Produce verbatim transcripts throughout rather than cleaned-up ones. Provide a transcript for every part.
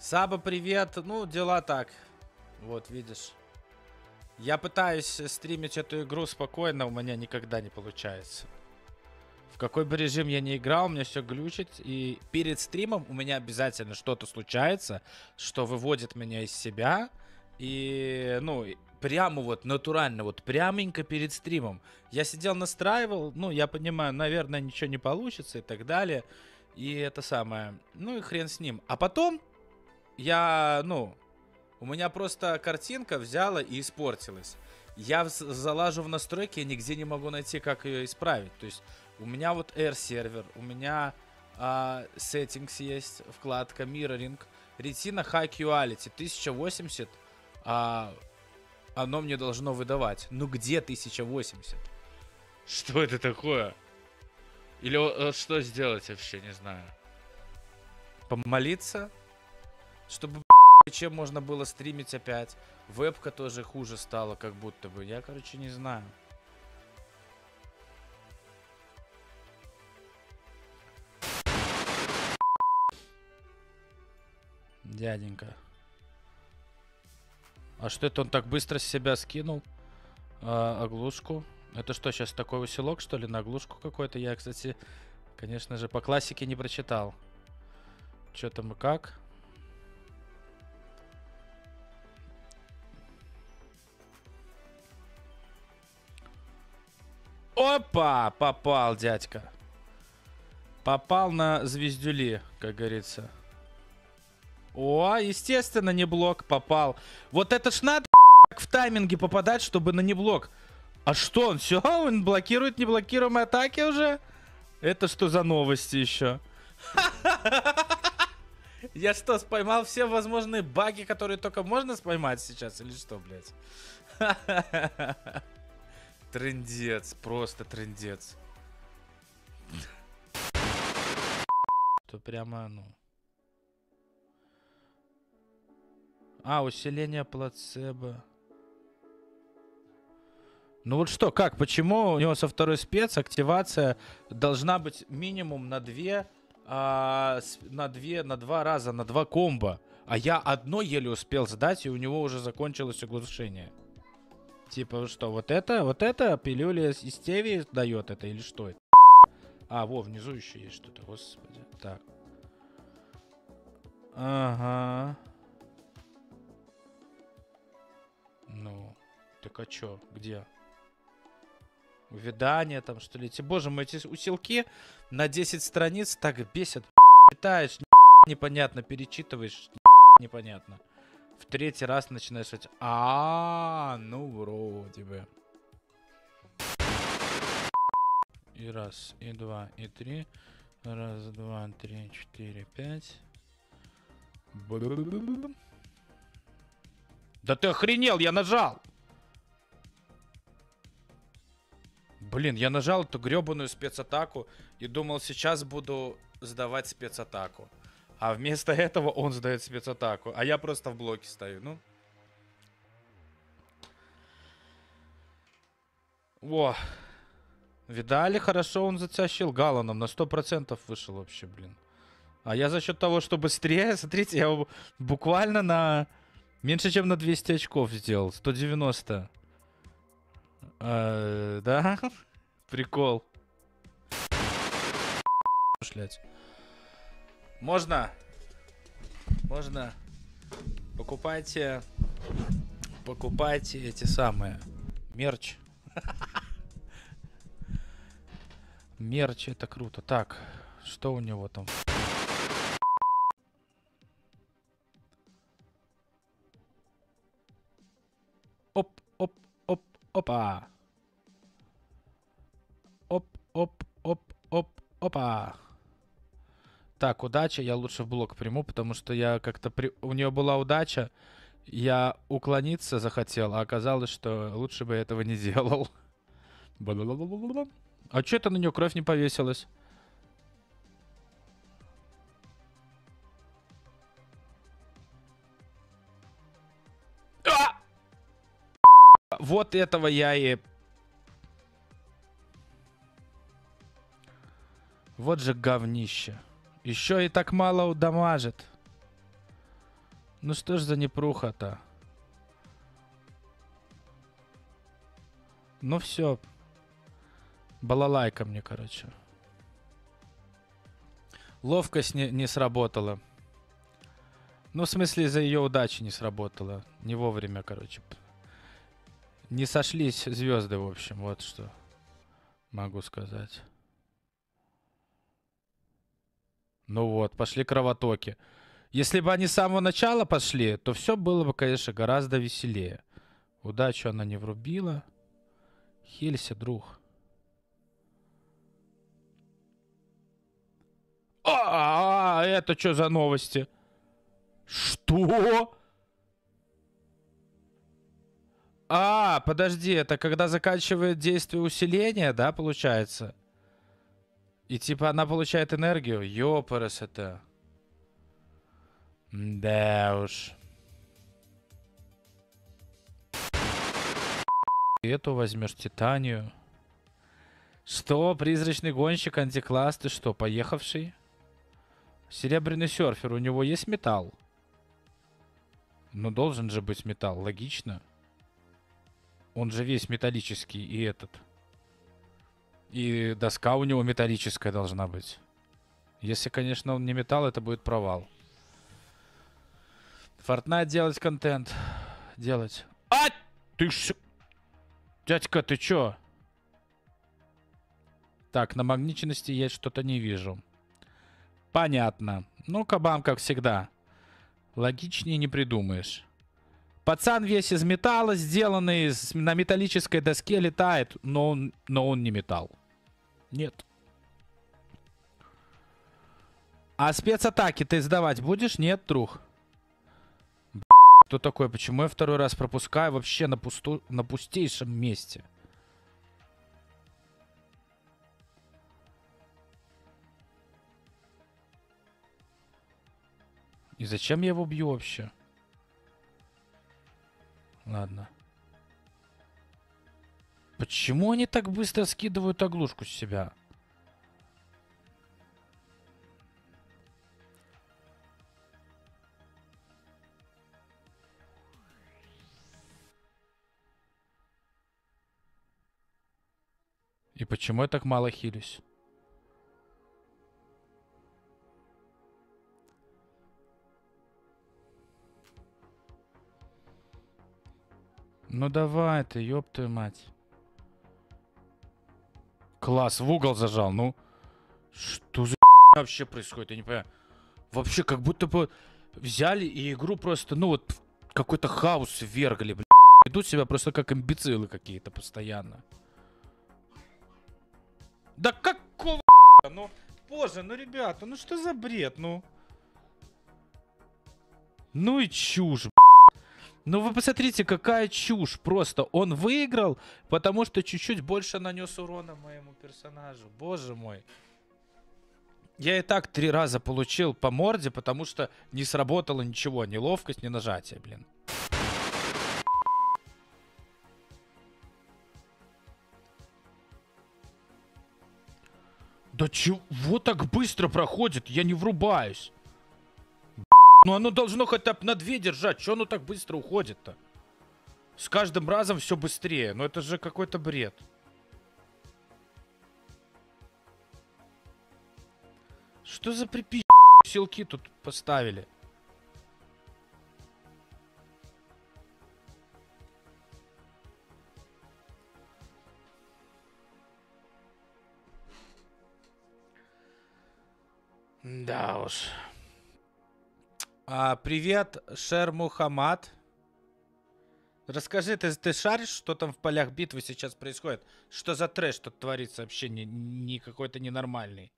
Саба, привет. Ну, дела так. Вот, видишь. Я пытаюсь стримить эту игру спокойно, у меня никогда не получается. В какой бы режим я ни играл, у меня все глючит. И перед стримом у меня обязательно что-то случается, что выводит меня из себя. И, ну, прямо вот натурально, вот пряменько перед стримом. Я сидел, настраивал, ну, я понимаю, наверное, ничего не получится и так далее. И это самое, ну и хрен с ним. А потом я, ну, у меня просто картинка взяла и испортилась. Я залажу в настройки и нигде не могу найти, как ее исправить. То есть у меня вот Air сервер, у меня а, Settings есть, вкладка Mirroring, Retina High Quality тысяча восемьдесят, а, оно мне должно выдавать. Ну где тысяча восемьдесят? Что это такое? Или э, что сделать вообще, не знаю. Помолиться? Чтобы, чем можно было стримить опять. Вебка тоже хуже стала, как будто бы. Я, короче, не знаю. Дяденька. А что это он так быстро с себя скинул? А, оглушку. Это что, сейчас такой усилок, что ли, на оглушку какой-то? Я, кстати, конечно же, по классике не прочитал. Что там и как? Опа! Попал, дядька. Попал на звездюли, как говорится. О, естественно, не блок попал. Вот это ж надо в тайминге попадать, чтобы на не блок. А что он? Все, он блокирует неблокируемые атаки уже? Это что за новости еще? Я что, споймал все возможные баги, которые только можно споймать сейчас? Или что, блядь? Трындец, просто трындец. То прямо, ну... А, усиление плацебо. Ну вот что, как, почему у него со второй спец активация должна быть минимум на две, а, на две, на два раза, на два комбо. А я одно еле успел сдать, и у него уже закончилось оглушение. Типа что, вот это, вот это пилюля из стевии дает это или что это? А, во, внизу еще есть что-то, господи. Так. Ага. Ну, так а чё, где? Увядание там, что ли? Эти, боже мой, эти усилки на десять страниц так бесят. Читаешь, непонятно, перечитываешь, непонятно. В третий раз начинаешь сказать, а, ну вроде бы. И раз, и два, и три. Раз, два, три, четыре, пять. Да ты охренел, я нажал! Блин, я нажал эту гребаную спецатаку и думал, сейчас буду сдавать спецатаку. А вместо этого он сдает спецатаку. А я просто в блоке стою, ну. О. Видали, хорошо он затащил Галланом. На сто процентов вышел вообще, блин. А я за счет того, что быстрее, смотрите, я буквально на... Меньше, чем на двести очков сделал. сто девяносто. Э, да? Прикол. Шлять. Можно? Можно? Покупайте... Покупайте эти самые... Мерч. Мерч, это круто. Так, что у него там? Оп, оп, оп, опа. Оп, оп, оп, оп, опа. Так, удача. Я лучше в блок приму, потому что я как-то... При... У нее была удача. Я уклониться захотел, а оказалось, что лучше бы я этого не делал. А что это на нее кровь не повесилась? А! Вот этого я и... Вот же говнище. Еще и так мало удамажит. Ну что ж за непруха-то? Ну все. Балалайка мне, короче. Ловкость не, не сработала. Ну, в смысле, из-за ее удачи не сработала. Не вовремя, короче. Не сошлись звезды, в общем. Вот что могу сказать. Ну вот, пошли кровотоки. Если бы они с самого начала пошли, то все было бы, конечно, гораздо веселее. Удачу она не врубила. Хилься, друг. А, -а, -а это что за новости? Что? А, подожди, это когда заканчивает действие усиления, да, получается? И типа она получает энергию? Ёпарас это. Да уж. Эту возьмешь, Титанию. Что? Призрачный гонщик, антикласс, ты что, поехавший? Серебряный серфер, у него есть металл? Ну, должен же быть металл, логично. Он же весь металлический, и этот. И доска у него металлическая должна быть. Если, конечно, он не металл, это будет провал. Fortnite делать контент. Делать. А! Ты ш... Дядька, ты чё? Так, на магничности я что-то не вижу. Понятно. Ну, кабан, как всегда. Логичнее не придумаешь. Пацан весь из металла, сделанный из, на металлической доске, летает, но он, но он не металл. Нет. А спецатаки ты сдавать будешь? Нет, друг? Б***ь, кто такой? Почему я второй раз пропускаю вообще на, пусту, на пустейшем месте? И зачем я его бью вообще? Ладно. Почему они так быстро скидывают оглушку с себя? И почему я так мало хилюсь? Ну давай ты, ёб твою мать. Класс, в угол зажал, ну. Что за вообще происходит, я не понимаю. Вообще, как будто бы взяли и игру просто, ну вот, какой-то хаос ввергли, блядь. Идут себя просто как имбецилы какие-то постоянно. Да какого ну, боже, ну, ребята, ну что за бред, ну. Ну и чушь, ну вы посмотрите, какая чушь. Просто он выиграл, потому что чуть-чуть больше нанес урона моему персонажу. Боже мой. Я и так три раза получил по морде, потому что не сработало ничего. Ни ловкость, ни нажатие, блин. Да чего так быстро проходит? Я не врубаюсь. Ну оно должно хотя бы на две держать. Чё оно так быстро уходит-то? С каждым разом все быстрее. Ну это же какой-то бред. Что за припи... силки тут поставили? Да уж. А, привет, Шер Мухаммад. Расскажи, ты, ты шаришь, что там в полях битвы сейчас происходит? Что за трэш тут творится вообще не, не какой-то ненормальный?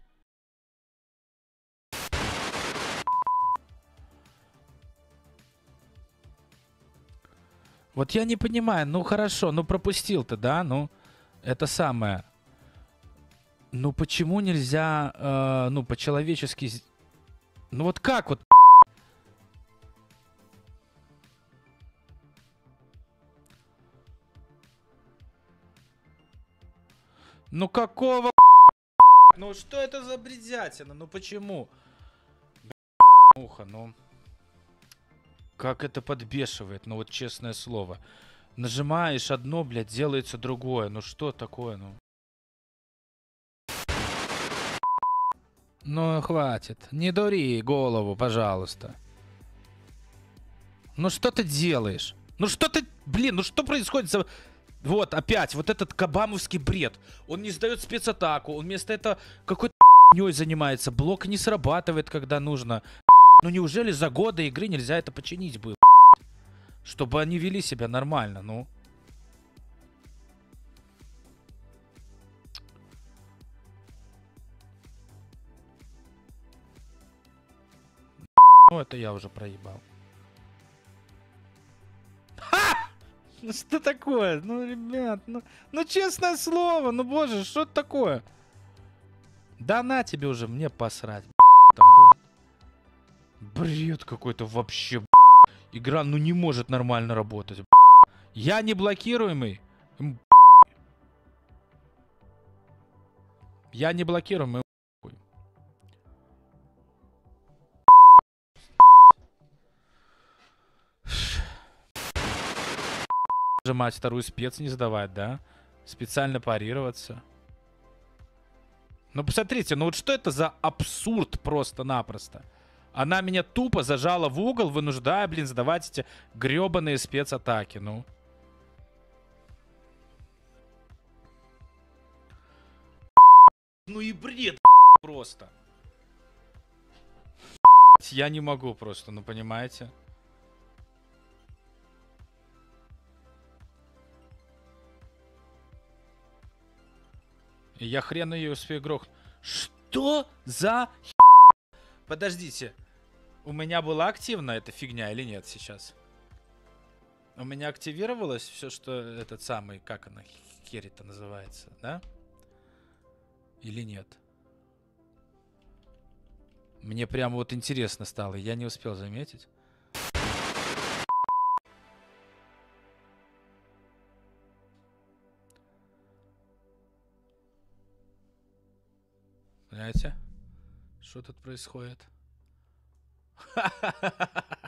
Вот я не понимаю, ну хорошо, ну пропустил ты, да, ну это самое. Ну почему нельзя, э, ну по-человечески, ну вот как вот? Ну какого? Ну что это за бредятина? Ну почему? Муха, ну. Как это подбешивает, ну вот честное слово. Нажимаешь одно, блядь, делается другое. Ну что такое, ну? Ну, хватит. Не дури голову, пожалуйста. Ну что ты делаешь? Ну что ты... Блин, ну что происходит за... Вот, опять, вот этот кабамовский бред. Он не сдает спецатаку, он вместо этого какой-то хуйней занимается. Блок не срабатывает, когда нужно. Ну неужели за годы игры нельзя это починить было? Чтобы они вели себя нормально, ну. Ну, это я уже проебал. Ха! Ну что такое? Ну, ребят, ну, ну честное слово, ну боже, что это такое? Да на тебе уже, мне посрать. Там будет. Бред какой-то вообще. Игра, ну не может нормально работать. Я не блокируемый. Я не блокируемый. Нажимать вторую спец не сдавать, да? Специально парироваться. Ну посмотрите, ну вот что это за абсурд просто-напросто? Она меня тупо зажала в угол, вынуждая, блин, сдавать эти гребаные спецатаки, ну. Ну и бред просто. Я не могу просто, ну понимаете? И я хрен ее успею грохнуть. Что за х... Подождите. У меня была активна эта фигня или нет сейчас? У меня активировалось все, что этот самый, как она, херь-то называется, да? Или нет? Мне прямо вот интересно стало, я не успел заметить. Знаете, что тут происходит?